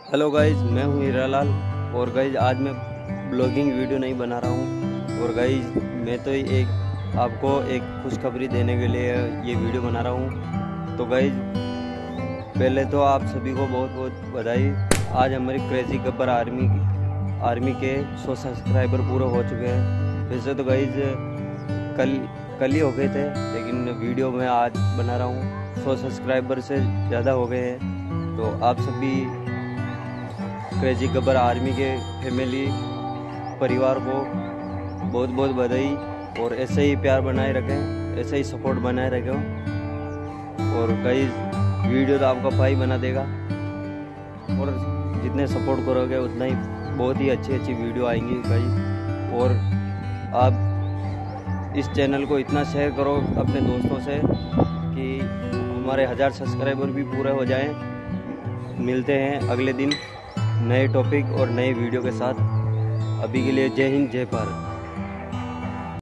Hello guys, मैं हूँ हीरालाल। और गाइज आज मैं ब्लॉगिंग वीडियो नहीं बना रहा हूँ। और गाइज मैं तो आपको एक खुशखबरी देने के लिए ये वीडियो बना रहा हूँ। तो गाइज पहले तो आप सभी को बहुत बहुत बधाई। आज हमारी क्रेजी गब्बर आर्मी के 100 सब्सक्राइबर पूरे हो चुके हैं। वैसे तो गाइज कल ही हो गए थे, लेकिन वीडियो मैं आज बना रहा हूँ। 100 सब्सक्राइबर से ज़्यादा हो गए हैं। तो आप सभी क्रेजी गब्बर आर्मी के फैमिली परिवार को बहुत बहुत बधाई। और ऐसे ही प्यार बनाए रखें, ऐसे ही सपोर्ट बनाए रखें। और गाइस वीडियो तो आपका भाई बना देगा, और जितने सपोर्ट करोगे उतना ही बहुत ही अच्छी अच्छी वीडियो आएंगी गाइस। और आप इस चैनल को इतना शेयर करो अपने दोस्तों से कि हमारे 1000 सब्सक्राइबर भी पूरे हो जाएं। मिलते हैं अगले दिन नए टॉपिक और नए वीडियो के साथ। अभी के लिए जय हिंद, जय भारत।